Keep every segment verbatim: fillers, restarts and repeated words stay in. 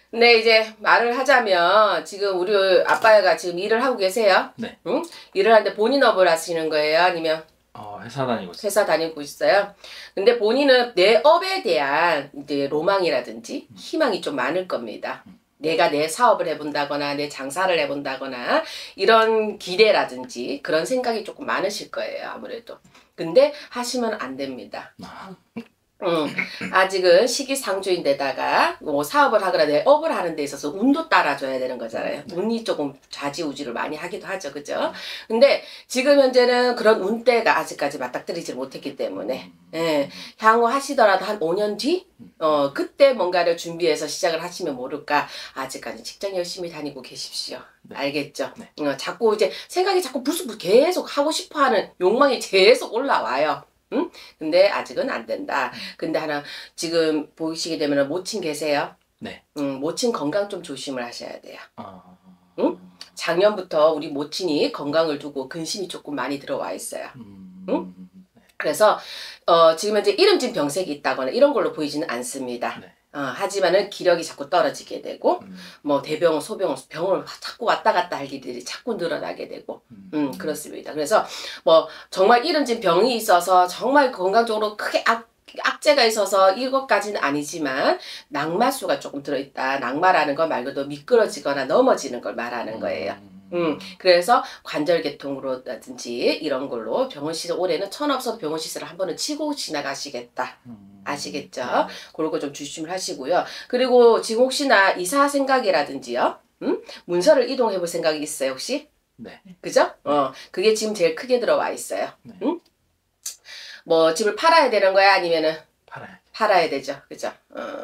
근데 이제 말을 하자면 지금 우리 아빠가 지금 일을 하고 계세요? 네. 응? 일을 하는데 본인 업을 하시는 거예요? 아니면? 어, 회사 다니고 있어요. 회사 다니고 있어요. 근데 본인은 내 업에 대한 이제 로망이라든지 희망이 좀 많을 겁니다. 내가 내 사업을 해본다거나 내 장사를 해본다거나 이런 기대라든지 그런 생각이 조금 많으실 거예요. 아무래도. 근데 하시면 안 됩니다. 아, 음, 아직은 시기상조인데다가 뭐 사업을 하거나 내 업을 하는 데 있어서 운도 따라줘야 되는 거잖아요. 운이 조금 좌지우지를 많이 하기도 하죠. 그죠? 근데 지금 현재는 그런 운대가 아직까지 맞닥뜨리지 못했기 때문에 예, 향후 하시더라도 한 오 년 뒤? 어, 그때 뭔가를 준비해서 시작을 하시면 모를까. 아직까지 직장 열심히 다니고 계십시오. 네. 알겠죠? 네. 어, 자꾸 이제 생각이 자꾸 부수부 계속 하고 싶어하는 욕망이 계속 올라와요. 응? 근데 아직은 안 된다. 근데 하나 지금 보시게 되면 모친 계세요? 네. 응, 모친 건강 좀 조심을 하셔야 돼요. 어... 응? 작년부터 우리 모친이 건강을 두고 근심이 조금 많이 들어와 있어요. 음... 응? 네. 그래서 어, 지금 현재 이름진 병색이 있다거나 이런 걸로 보이지는 않습니다. 네. 어, 하지만은 기력이 자꾸 떨어지게 되고 음... 뭐 대병원 소병원 병원을 자꾸 왔다 갔다 할 일들이 자꾸 늘어나게 되고 음... 음 그렇습니다. 그래서 뭐 정말 이름진 병이 있어서 정말 건강적으로 크게 악 악재가 있어서 이것까지는 아니지만 낙마수가 조금 들어있다. 낙마라는 건 말 그대로 미끄러지거나 넘어지는 걸 말하는 거예요. 음, 그래서 관절계통으로라든지 이런 걸로 병원 시설 올해는 천 없어도 병원 시설을 한 번은 치고 지나가시겠다. 아시겠죠? 네. 그런 거 좀 조심을 하시고요. 그리고 지금 혹시나 이사 생각이라든지요. 음? 문서를 이동해 볼 생각이 있어요, 혹시? 네. 그죠? 어, 그게 지금 제일 크게 들어와 있어요. 네. 음? 뭐 집을 팔아야 되는 거야? 아니면은 팔아야 팔아야 되죠. 그죠? 어.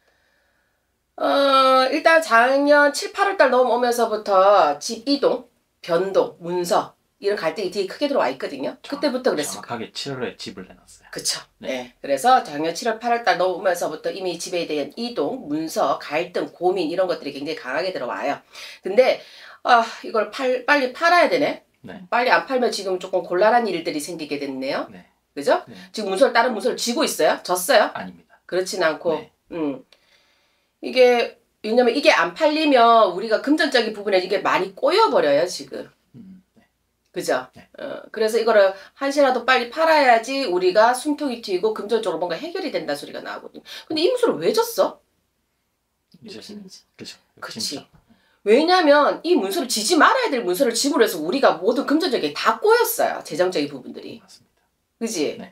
어, 일단 작년 칠, 팔월 달 넘어오면서부터 집 이동, 변동, 문서 이런 갈등이 되게 크게 들어와 있거든요. 그때부터 그랬을 거예요. 정확하게 칠월에 집을 내놨어요. 그쵸. 네. 네. 그래서 작년 칠월, 팔월 달 넘어오면서부터 이미 집에 대한 이동, 문서, 갈등, 고민 이런 것들이 굉장히 강하게 들어와요. 근데 아, 이걸 팔, 빨리 팔아야 되네. 네. 빨리 안 팔면 지금 조금 곤란한 일들이 생기게 됐네요. 네. 그죠? 네. 지금 문서를 다른 문서를 쥐고 있어요? 졌어요? 아닙니다. 그렇진 않고. 네. 음. 이게 왜냐면 이게 안 팔리면 우리가 금전적인 부분에 이게 많이 꼬여버려요 지금. 음, 네. 그죠? 네. 어, 그래서 이거를 한시라도 빨리 팔아야지 우리가 숨통이 트이고 금전적으로 뭔가 해결이 된다 소리가 나거든요. 근데 이 문서를 왜 줬어? 이제 그죠. 그치. 왜냐면 이 문서를 지지 말아야 될 문서를 지불 해서 우리가 모든 금전적인 게 다 꼬였어요. 재정적인 부분들이. 맞습니다. 그지? 네.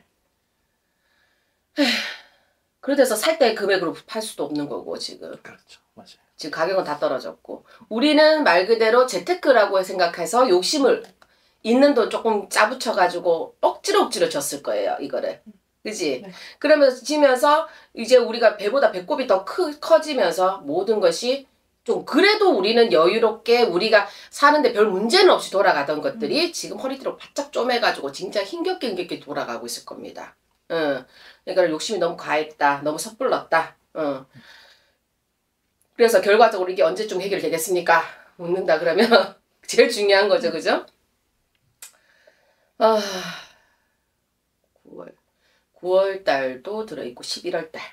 그래서 살 때 금액으로 팔 수도 없는 거고 지금. 그렇죠. 맞아요. 지금 가격은 다 떨어졌고 우리는 말 그대로 재테크라고 생각해서 욕심을 있는 돈 조금 짜붙여가지고 억지로 억지로 줬을 거예요 이거를. 그지? 네. 그러면서 지면서 이제 우리가 배보다 배꼽이 더 크, 커지면서 모든 것이 좀 그래도 우리는 여유롭게 우리가 사는데 별 문제는 없이 돌아가던 것들이 음. 지금 허리띠로 바짝 쪼매가지고 진짜 힘겹게 힘겹게 돌아가고 있을 겁니다. 응. 그러니까 욕심이 너무 과했다. 너무 섣불렀다. 응. 그래서 결과적으로 이게 언제쯤 해결되겠습니까? 묻는다 그러면 제일 중요한 거죠. 그죠? 아, 구월. 구월 달도 들어있고 십일월 달.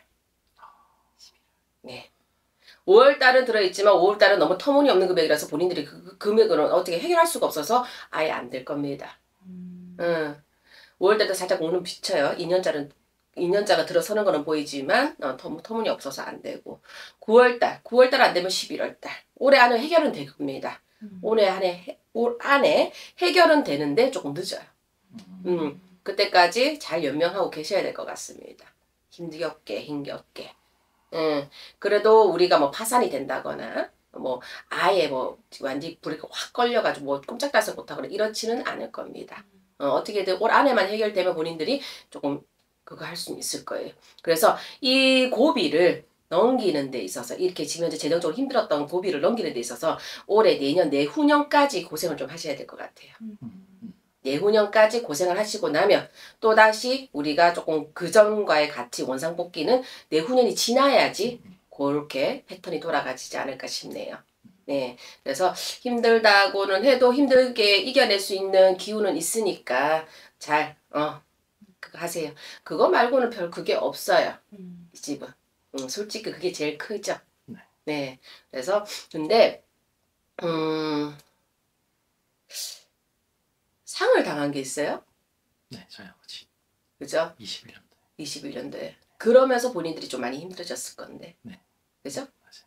네. 오월 달은 들어있지만 오월 달은 너무 터무니없는 금액이라서 본인들이 그, 그 금액을 어떻게 해결할 수가 없어서 아예 안 될 겁니다. 음. 응. 오월 달도 살짝 오는 비쳐요. 이 년짜리는 이 년자가 들어서는 거는 보이지만 어, 터무, 터무니 없어서 안 되고 구월 달, 구월 달 안 되면 십일월 달 올해 안에 해결은 될 겁니다. 음. 올해 안에 올 안에 해결은 되는데 조금 늦어요. 음, 그때까지 잘 연명하고 계셔야 될 것 같습니다. 힘겹게 힘겹게. 음, 그래도 우리가 뭐 파산이 된다거나 뭐 아예 뭐 완전히 불이 확 걸려가지고 뭐 꼼짝달싹 못하거나 이렇지는 않을 겁니다. 어, 어떻게든 올 안에만 해결되면 본인들이 조금 그거 할 수 있을 거예요. 그래서 이 고비를 넘기는 데 있어서 이렇게 지금 현재 재정적으로 힘들었던 고비를 넘기는 데 있어서 올해 내년 내후년까지 고생을 좀 하셔야 될 것 같아요. 음. 내후년까지 고생을 하시고 나면 또다시 우리가 조금 그전과의 같이 원상복귀는 내후년이 지나야지 그렇게 패턴이 돌아가지지 않을까 싶네요. 네, 그래서 힘들다고는 해도 힘들게 이겨낼 수 있는 기운은 있으니까 잘 어. 그거 하세요. 그거 말고는 별 그게 없어요. 음. 이 집은. 음, 솔직히 그게 제일 크죠. 네. 네. 그래서 근데 음, 상을 당한 게 있어요. 네, 저희 아버지 그죠? 이십일 년도에. 이십일 년도에. 그러면서 본인들이 좀 많이 힘들어졌을 건데. 네. 그죠? 맞아요.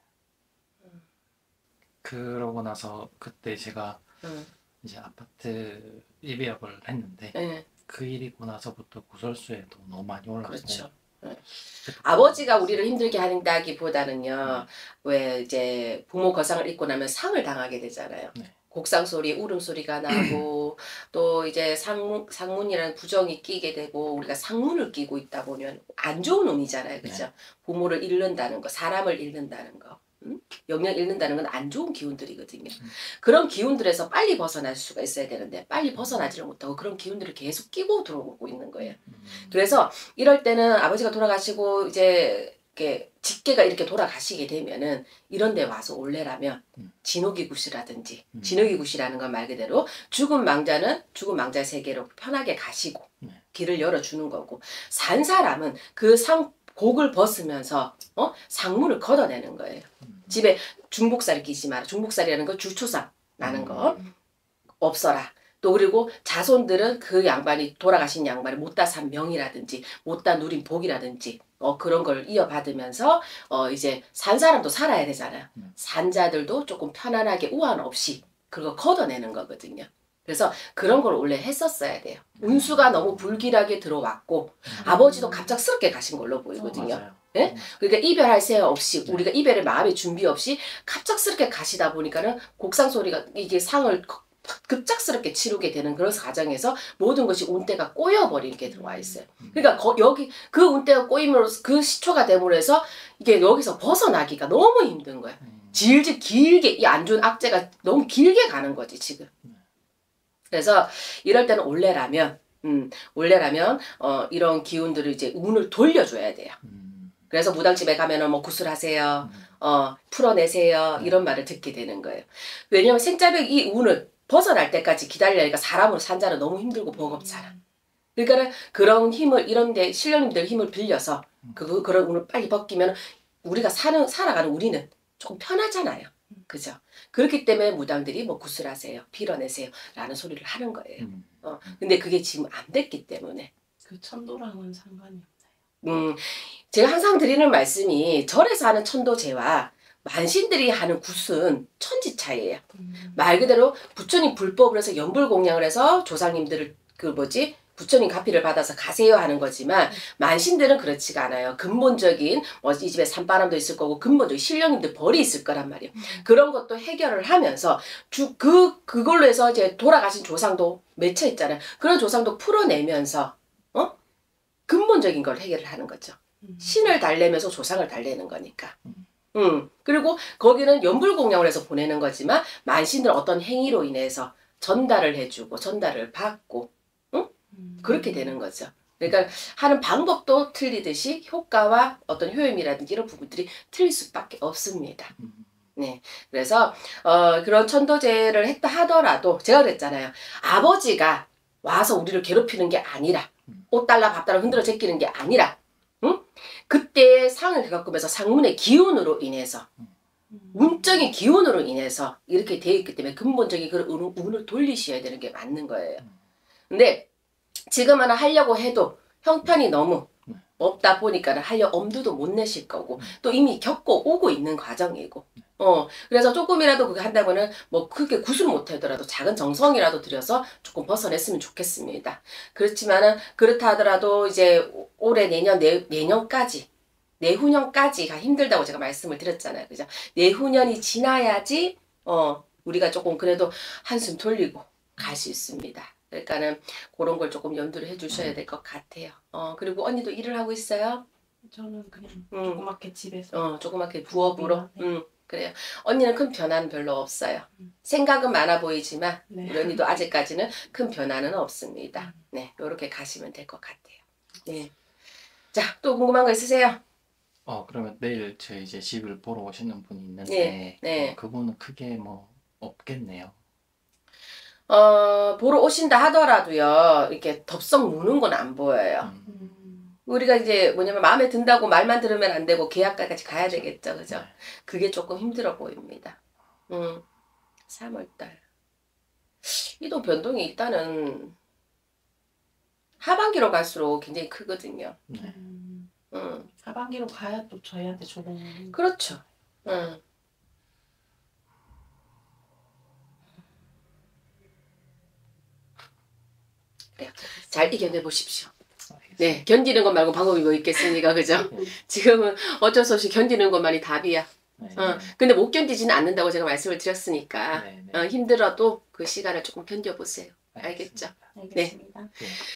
그러고 나서 그때 제가 응. 이제 아파트 입예업을 했는데 네. 그 일이고 나서부터 구설수에도 너무 많이 올랐고. 그렇죠. 네. 그때부터 아버지가 우리를 힘들게 한다기보다는요. 네. 왜 이제 부모 거상을 입고 나면 상을 당하게 되잖아요. 네. 곡상 소리, 울음소리가 나고 또 이제 상문, 상문이라는 부정이 끼게 되고 우리가 상문을 끼고 있다 보면 안 좋은 의미잖아요. 그죠? 네. 부모를 잃는다는 거, 사람을 잃는다는 거. 음? 영영 잃는다는 건 안 좋은 기운들이거든요. 음. 그런 기운들에서 빨리 벗어날 수가 있어야 되는데 빨리 벗어나지를 못하고 그런 기운들을 계속 끼고 들어오고 있는 거예요. 음. 그래서 이럴 때는 아버지가 돌아가시고 이제 이렇게 직계가 이렇게 돌아가시게 되면은 이런 데 와서 올래라면 음. 진호기굿이라든지 음. 진호기굿이라는 건 말 그대로 죽은 망자는 죽은 망자 세계로 편하게 가시고 네. 길을 열어주는 거고 산 사람은 그 상 곡을 벗으면서 어? 상문을 걷어내는 거예요. 음. 집에 중복살 끼지 마라. 중복살이라는 건 주초상 나는 거 음. 없어라. 또 그리고 자손들은 그 양반이 돌아가신 양반이 못다 산 명이라든지 못다 누린 복이라든지 어 그런 걸 이어받으면서 어 이제 산 사람도 살아야 되잖아요. 음. 산자들도 조금 편안하게 우한 없이 그거 걷어내는 거거든요. 그래서 그런 걸 원래 했었어야 돼요. 운수가 너무 불길하게 들어왔고 음. 아버지도 갑작스럽게 가신 걸로 보이거든요. 맞아요. 예? 음. 그러니까 이별할 새 없이 네. 우리가 이별의 마음의 준비 없이 갑작스럽게 가시다 보니까는 곡상 소리가 이게 상을 급작스럽게 치르게 되는 그런 과정에서 모든 것이 운대가 꼬여버리게 들어와 있어요. 그러니까 거, 여기 그 운대가 꼬임으로써 그 시초가 됨으로 해서 이게 여기서 벗어나기가 너무 힘든 거야. 음. 질질 길게 이 안 좋은 악재가 너무 길게 가는 거지 지금. 그래서 이럴 때는 원래라면 음, 원래라면 어, 이런 기운들을 이제 운을 돌려줘야 돼요. 음. 그래서 무당집에 가면은 뭐 구슬하세요. 음. 어, 풀어내세요. 네. 이런 말을 듣게 되는 거예요. 왜냐면 생자벽 이 운을 벗어날 때까지 기다리니까 사람으로 산 자는 너무 힘들고 버겁잖아. 그러니까는 그런 힘을 이런데 신령님들 힘을 빌려서 그 그런 운을 빨리 벗기면 우리가 사는 살아가는 우리는 조금 편하잖아요. 그죠? 그렇기 때문에 무당들이 뭐 구슬하세요, 빌어내세요라는 소리를 하는 거예요. 음. 어, 근데 그게 지금 안 됐기 때문에. 그 천도랑은 상관이 없나요? 음, 제가 항상 드리는 말씀이 절에서 하는 천도제와 만신들이 하는 굿은 천지 차이예요. 음. 말 그대로 부처님 불법을 해서 연불공양을 해서 조상님들을 그 뭐지 부처님 가피를 받아서 가세요 하는 거지만 만신들은 그렇지가 않아요. 근본적인 뭐 이 집에 산바람도 있을 거고 근본적인 신령님들 벌이 있을 거란 말이에요. 음. 그런 것도 해결을 하면서 주, 그 그걸로 해서 이제 돌아가신 조상도 맺혀 있잖아요. 그런 조상도 풀어내면서 어 근본적인 걸 해결을 하는 거죠. 음. 신을 달래면서 조상을 달래는 거니까. 음. 음. 그리고 거기는 연불공양을 해서 보내는 거지만 만신들 어떤 행위로 인해서 전달을 해주고 전달을 받고 음. 그렇게 되는 거죠. 그러니까 하는 방법도 틀리듯이 효과와 어떤 효임이라든지 이런 부분들이 틀릴 수밖에 없습니다. 음. 네, 그래서 어, 그런 천도제를 했다 하더라도 제가 그랬잖아요. 아버지가 와서 우리를 괴롭히는 게 아니라 옷 달라 밥 달라 흔들어 제끼는 게 아니라 응? 그때 상을 겪으면서 상문의 기운으로 인해서 음. 운적인 기운으로 인해서 이렇게 되어 있기 때문에 근본적인 그런 운, 운을 돌리셔야 되는 게 맞는 거예요. 근데 지금은 하려고 해도 형편이 너무 없다 보니까 하려 엄두도 못 내실 거고 또 이미 겪고 오고 있는 과정이고 어 그래서 조금이라도 그게 한다면은 뭐 크게 구슬 못 하더라도 작은 정성이라도 들여서 조금 벗어냈으면 좋겠습니다. 그렇지만은 그렇다 하더라도 이제 올해 내년 내, 내년까지 내후년까지가 힘들다고 제가 말씀을 드렸잖아요. 그죠? 내후년이 지나야지 어 우리가 조금 그래도 한숨 돌리고 갈 수 있습니다. 그러니까는 그런 걸 조금 염두를 해주셔야 될 것 같아요. 어 그리고 언니도 일을 하고 있어요? 저는 그냥 음. 조그맣게 집에서 어 조그맣게 부업으로. 네. 음 그래요. 언니는 큰 변화는 별로 없어요. 음. 생각은 많아 보이지만 네. 우리 언니도 아직까지는 큰 변화는 없습니다. 네, 이렇게 가시면 될 것 같아요. 네. 자, 또 궁금한 거 있으세요? 어 그러면 내일 제 이제 집을 보러 오시는 분이 있는데 네, 네. 어, 그분은 크게 뭐 없겠네요. 어 보러 오신다 하더라도요. 이렇게 덥석 무는 건 안 보여요. 음. 음. 우리가 이제 뭐냐면 마음에 든다고 말만 들으면 안 되고 계약까지 가야 되겠죠, 그죠? 네. 그게 조금 힘들어 보입니다. 음, 삼월달. 이동 변동이 일단은 하반기로 갈수록 굉장히 크거든요. 네. 음, 음, 하반기로 가야 또 저희한테 좋은. 그렇죠. 음. 그래요. 잘 이겨내 보십시오. 네, 견디는 것 말고 방법이 뭐 있겠습니까, 그죠? 지금은 어쩔 수 없이 견디는 것만이 답이야. 네. 어, 근데 못 견디지는 않는다고 제가 말씀을 드렸으니까 네, 네. 어, 힘들어도 그 시간을 조금 견뎌보세요. 알겠죠? 알겠습니다. 네.